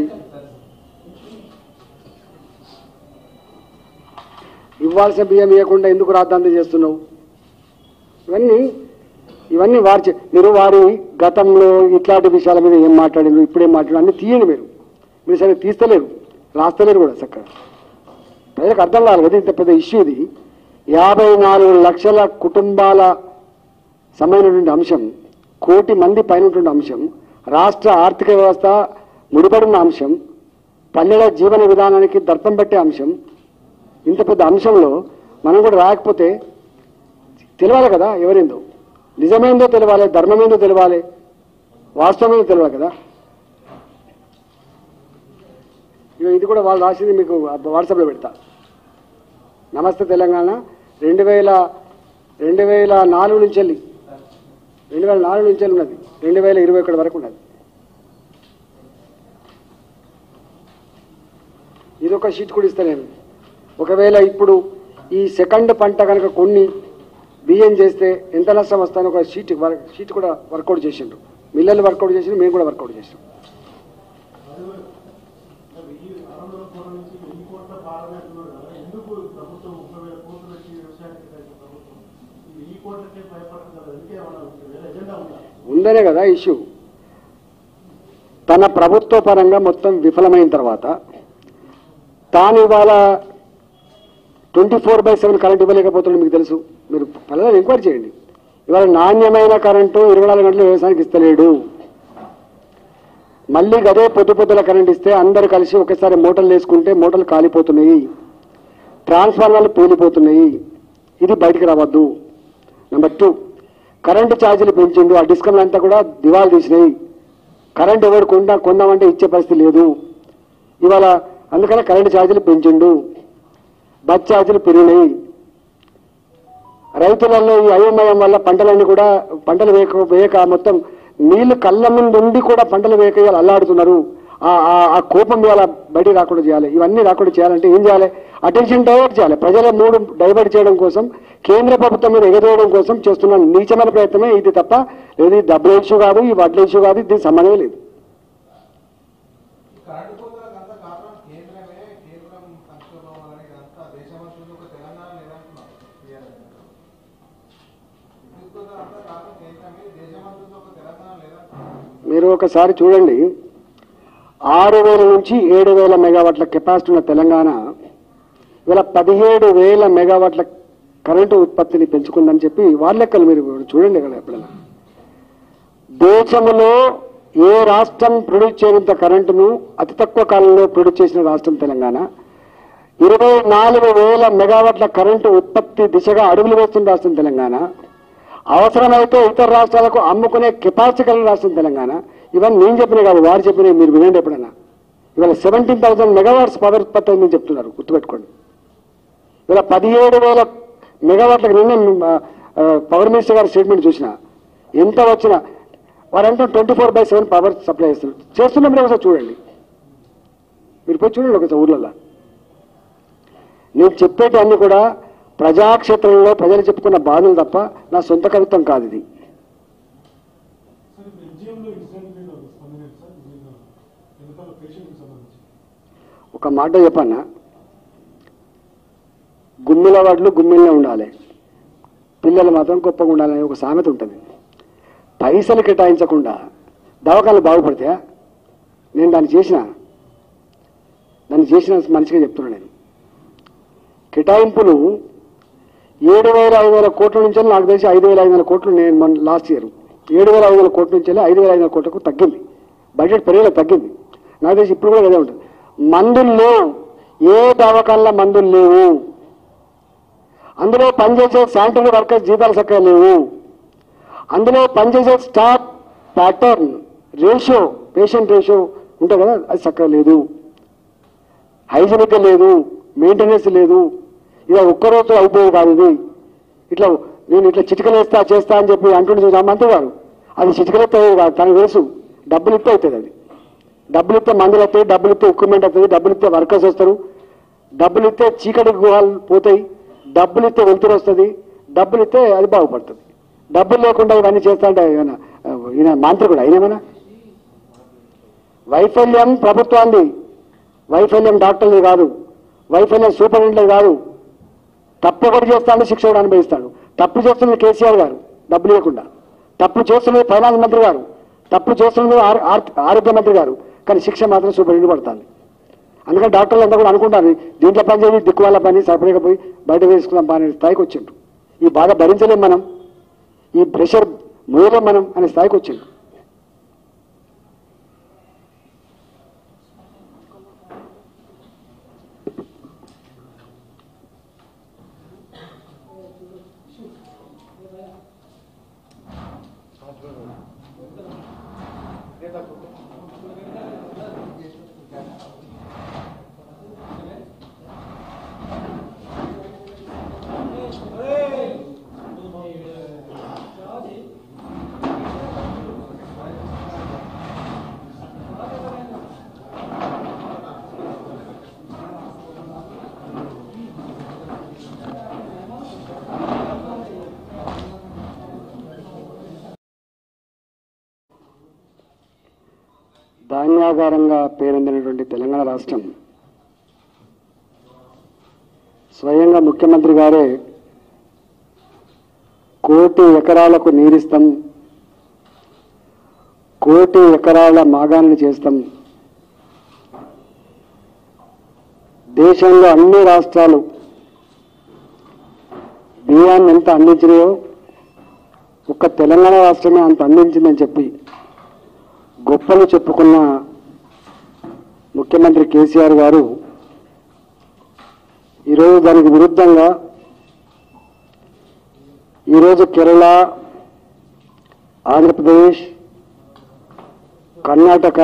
ఇవ్వాల్సిన బియ్యం ఇవ్వకుండా ఎందుకు రాద్ధాంతం చేస్తున్నావు? ఇవన్నీ ఇవన్నీ వారి మీరు వారి గతంలో ఇట్లాంటి విషయాల మీద ఏం మాట్లాడారు, ఇప్పుడేం మాట్లాడారు అన్నీ తీయండి. మీరు మీరు సరే తీస్తలేరు, రాస్తలేరు కూడా చక్కగా. ప్రజలకు అర్థం కాదు కదా ఇంత పెద్ద ఇష్యూ ఇది. యాభై నాలుగు లక్షల కుటుంబాల సమైనటువంటి అంశం, కోటి మంది పైన ఉన్నటువంటి అంశం, రాష్ట్ర ఆర్థిక వ్యవస్థ ముడిపడిన అంశం, పల్లెల జీవన విధానానికి దర్పం పెట్టే అంశం. ఇంత పెద్ద అంశంలో మనం కూడా రాకపోతే తెలవాలి కదా ఎవరేందో, నిజమేందో తెలవాలి, ధర్మమేందో తెలవాలి, వాస్తవమేందో తెలవాలి కదా. ఇక ఇది కూడా వాళ్ళు రాసింది మీకు వాట్సాప్లో పెడతా. నమస్తే తెలంగాణ రెండు వేల రెండు వేల నాలుగు నుంచి వెళ్ళి రెండు వేల నాలుగు నుంచి వెళ్ళి ఉన్నది, రెండు వేల ఇరవై ఒకటి వరకు ఉన్నది. ఇది ఒక షీట్ కూడా ఇస్తా నేను. ఒకవేళ ఇప్పుడు ఈ సెకండ్ పంట కనుక కొన్ని బియ్యం చేస్తే ఎంత నష్టం వస్తానో ఒక షీట్ షీట్ కూడా వర్కౌట్ చేసిండ్రు. మిల్లర్లు వర్కౌట్ చేసిండ్రు, మేము కూడా వర్కౌట్ చేసినాం. ఉందనే కదా ఇష్యూ. తన ప్రభుత్వ పరంగా మొత్తం విఫలమైన తర్వాత తాను ఇవాళ twenty four by seven current ఇవ్వలేకపోతున్నాడు. మీకు తెలుసు, మీరు పిల్లలు ఎంక్వైరీ చేయండి. ఇవాళ నాణ్యమైన కరెంటు ఇరవై నాలుగు గంటలు వ్యవసాయానికి ఇస్తలేడు. మళ్ళీ గదే పొద్దు పొద్దుల కరెంట్ ఇస్తే అందరు కలిసి ఒకసారి మోటార్లు వేసుకుంటే మోటార్లు కాలిపోతున్నాయి, ట్రాన్స్ఫార్మర్లు పేలిపోతున్నాయి. ఇది బయటికి రావద్దు. నెంబర్ టూ, కరెంటు ఛార్జీలు పెంచిండు, ఆ డిస్కమ్లు అంతా కూడా దివాళా తీసినాయి. కరెంట్ ఎవరు కొందా కొందామంటే ఇచ్చే పరిస్థితి లేదు ఇవాళ. అందుకనే కరెంటు ఛార్జీలు పెంచిండు, బస్ ఛార్జీలు పెరిగినాయి. రైతులలో ఈ అయోమయం వల్ల పంటలన్నీ కూడా పంటలు వేయక వేయక మొత్తం నీళ్లు కళ్ళ ముందు ఉండి కూడా పంటలు వేయక ఇవాళ అల్లాడుతున్నారు. ఆ కోపం ఇవాళ బయటికి రాకుండా చేయాలి. ఇవన్నీ రాకుండా చేయాలంటే ఏం చేయాలి? అటెన్షన్ డైవర్ట్ చేయాలి. ప్రజల మూడు డైవర్ట్ చేయడం కోసం, కేంద్ర ప్రభుత్వం మీద ఎగదోయడం కోసం చేస్తున్న నీచమైన ప్రయత్నమే ఇది తప్ప లేదు. డబ్బుల ఇష్యూ కాదు, ఈ వడ్ల ఇష్యూ కాదు, దీనికి సంబంధమే లేదు. మీరు ఒకసారి చూడండి, ఆరు వేల నుంచి ఏడు వేల మెగావాట్ల కెపాసిటీ ఉన్న తెలంగాణ ఇవాళ పదిహేడు వేల మెగావాట్ల కరెంటు ఉత్పత్తిని పెంచుకుందని చెప్పి వాళ్ళ లెక్కలు మీరు చూడండి. ఇక్కడ ఎప్పుడైనా దేశంలో ఏ రాష్ట్రం ప్రొడ్యూస్ చేయనంత కరెంటును అతి తక్కువ కాలంలో ప్రొడ్యూస్ చేసిన రాష్ట్రం తెలంగాణ. ఇరవై నాలుగు వేల మెగావాట్ల కరెంటు ఉత్పత్తి దిశగా అడుగులు వేస్తున్న రాష్ట్రం తెలంగాణ. అవసరమైతే ఇతర రాష్ట్రాలకు అమ్ముకునే కెపాసిటీ కలిగిన రాష్ట్రం తెలంగాణ. ఇవన్నీ నేను చెప్పినా కాదు, వారు చెప్పినా, మీరు వినండి ఎప్పుడైనా. ఇవాళ సెవెంటీన్ థౌసండ్ మెగావాట్స్ పవర్ ఉత్పత్తి అయిందని చెప్తున్నారు, గుర్తుపెట్టుకోండి. ఇవాళ పదిహేడు వేల మెగావాట్లకు నిన్న పవర్ మినిస్టర్ గారి స్టేట్మెంట్ చూసిన ఎంత వచ్చినా వారంతా twenty four by seven power supply చేస్తున్నారు. చేస్తున్నప్పుడు ఒకసారి చూడండి, మీరు పోయి చూడండి ఒకసారి ఊర్లలో. నేను చెప్పేటి అన్ని కూడా ప్రజాక్షేత్రంలో ప్రజలు చెప్పుకున్న బాధలు తప్ప నా సొంత కవిత్వం కాదు ఇది. ఒక మాట చెప్పన్నా, గుమ్మిల వాటిలో గుమ్మిళ్ళే ఉండాలి, పిల్లలు మాత్రం గొప్పగా ఉండాలని ఒక సామెత ఉంటుంది. పైసలు కేటాయించకుండా దవాఖాలు బాగుపడతాయా? నేను దాన్ని చేసిన దాన్ని చేసిన మనిషిగా చెప్తున్నాను. నేను కేటాయింపులు ఏడు వేల ఐదు వేల కోట్ల నుంచి నాకు తెలిసి ఐదు వేల ఐదు వందల కోట్లు నేను మన లాస్ట్ ఇయర్ ఏడు వేల ఐదు వందల కోట్ల నుంచి వెళ్ళి ఐదు వేల ఐదు వందల కోట్లకు తగ్గింది. బడ్జెట్ పెరిగేలా తగ్గింది. నాకు తెలిసి ఇప్పుడు కూడా అదే ఉంటుంది. మందులు లేవు, ఏ దవాఖానలో మందులు లేవు. అందులో పనిచేసే శానిటరీ వర్కర్స్ జీతాలు చక్కగా లేవు. అందులో పనిచేసే staff pattern ratio, patient ratio ఉంటుంది కదా, అది చక్కగా లేదు. హైజీనిక్గా లేదు, మెయింటెనెన్స్ లేదు. ఇక ఒక్కరోజు అయిపోయేది కాదు ఇది. ఇట్లా నేను ఇట్లా చిటికలేస్తా చేస్తా అని చెప్పి అంటుండే చూసా మంత్రి గారు. అది చిటికలెత్తే కాదు, తనకు తెలుసు డబ్బులు ఇస్తే అవుతుంది. అది డబ్బులు ఇస్తే మందులు వస్తాయి, డబ్బులు ఇస్తే ఎక్విప్మెంట్ వస్తుంది, డబ్బులు ఇస్తే వర్కర్స్ వస్తారు. డబ్బులు ఇస్తే చీకటి గుహాలు పోతాయి, డబ్బులు ఇస్తే వెలుతురు వస్తుంది, డబ్బులు ఇస్తే అది బాగుపడుతుంది. డబ్బులు లేకుండా ఇవన్నీ చేస్తా అంటే ఏమైనా ఈయన మాంత్రికుడు అయినేమన్నా? వైఫల్యం ప్రభుత్వాన్ని, వైఫల్యం డాక్టర్లు కాదు, వైఫల్యం సూపరింటెండెంట్ కాదు. తప్పు ఒకటి చేస్తాడు, శిక్ష కూడా అనుభవిస్తాడు. తప్పు చేస్తున్నది కేసీఆర్ గారు డబ్బులు లేకుండా, తప్పు చేస్తున్నది ఫైనాన్స్ మంత్రి గారు, తప్పు చేస్తున్నది ఆరోగ్య మంత్రి గారు, కానీ శిక్ష మాత్రం సూపరింటెండెంట్ పడుతుంది. అందుకని డాక్టర్లు అంతా కూడా అనుకుంటారు దీంట్లో పని చేసి దిక్కు వాళ్ళ పని సపరేట్గా బయట వేసుకుందాం అనే స్థాయికి వచ్చిండు. ఈ బాధ భరించలేం మనం, ఈ ప్రెషర్ మోయలేం మనం అనే స్థాయికి వచ్చిండు. ధాన్యాగారంగా పేరొందినటువంటి తెలంగాణ రాష్ట్రం స్వయంగా ముఖ్యమంత్రి గారే కోటి ఎకరాలకు నీరిస్తాం, కోటి ఎకరాల మాగాణిని చేస్తాం, దేశంలో అన్ని రాష్ట్రాలు బియ్యాన్ని ఎంత అందించినాయో ఒక్క తెలంగాణ రాష్ట్రమే అంత అందించిందని చెప్పి గొప్పలు చెప్పుకున్న ముఖ్యమంత్రి కేసీఆర్ గారు ఈరోజు దానికి విరుద్ధంగా ఈరోజు కేరళ, ఆంధ్రప్రదేశ్, కర్ణాటక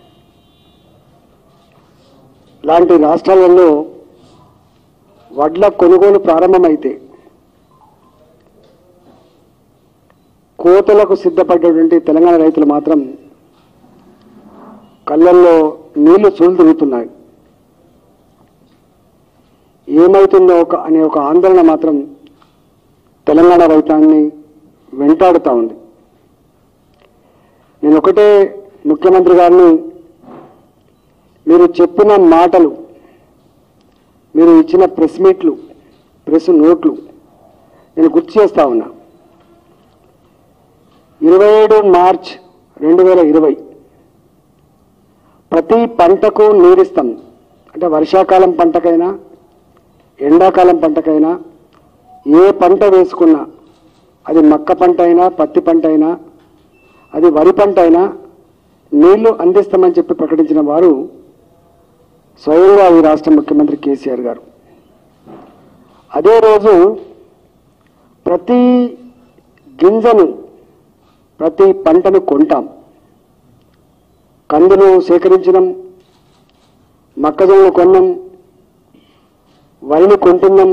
లాంటి రాష్ట్రాలలో వడ్ల కొనుగోలు ప్రారంభమైతే కోతలకు సిద్ధపడ్డటువంటి తెలంగాణ రైతులు మాత్రం కళ్ళల్లో నీళ్లు చూలు తిరుగుతున్నాయి. ఏమవుతుందో ఒక అనే ఒక ఆందోళన మాత్రం తెలంగాణ రైతాన్ని వెంటాడుతూ ఉంది. నేను ఒకటే ముఖ్యమంత్రి గారిని, మీరు చెప్పిన మాటలు, మీరు ఇచ్చిన ప్రెస్ మీట్లు, ప్రెస్ నోట్లు నేను గుర్తు చేస్తా ఉన్నా. ఇరవై ఏడు మార్చ్ రెండు వేల ఇరవై ప్రతి పంటకు నీరిస్తాం అంటే వర్షాకాలం పంటకైనా ఎండాకాలం పంటకైనా ఏ పంట వేసుకున్నా, అది మక్క పంట అయినా పత్తి పంట అయినా అది వరి పంట అయినా నీళ్లు అందిస్తామని చెప్పి ప్రకటించిన వారు స్వయంగా ఈ రాష్ట్ర ముఖ్యమంత్రి కేసీఆర్ గారు. అదే రోజు ప్రతి గింజను, ప్రతి పంటను కొంటాం. కందును సేకరించడం, మొక్కజొన్నలు కొన్నాం, వరిని కొంటున్నాం.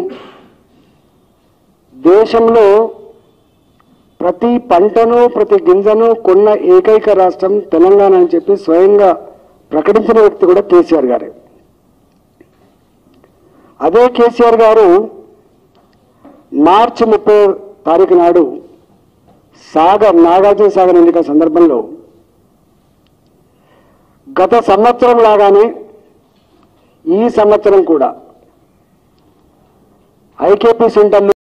దేశంలో ప్రతి పంటను, ప్రతి గింజను కొన్న ఏకైక రాష్ట్రం తెలంగాణ అని చెప్పి స్వయంగా ప్రకటించిన వ్యక్తి కూడా కేసీఆర్ గారే. అదే కేసీఆర్ గారు మార్చి ముప్పై తారీఖు నాడు సాగర్ నాగార్జున సాగర్ ఎన్నికల సందర్భంలో గత సంవత్సరం లాగానే ఈ సంవత్సరం కూడా ఐకేపీ సెంటర్లు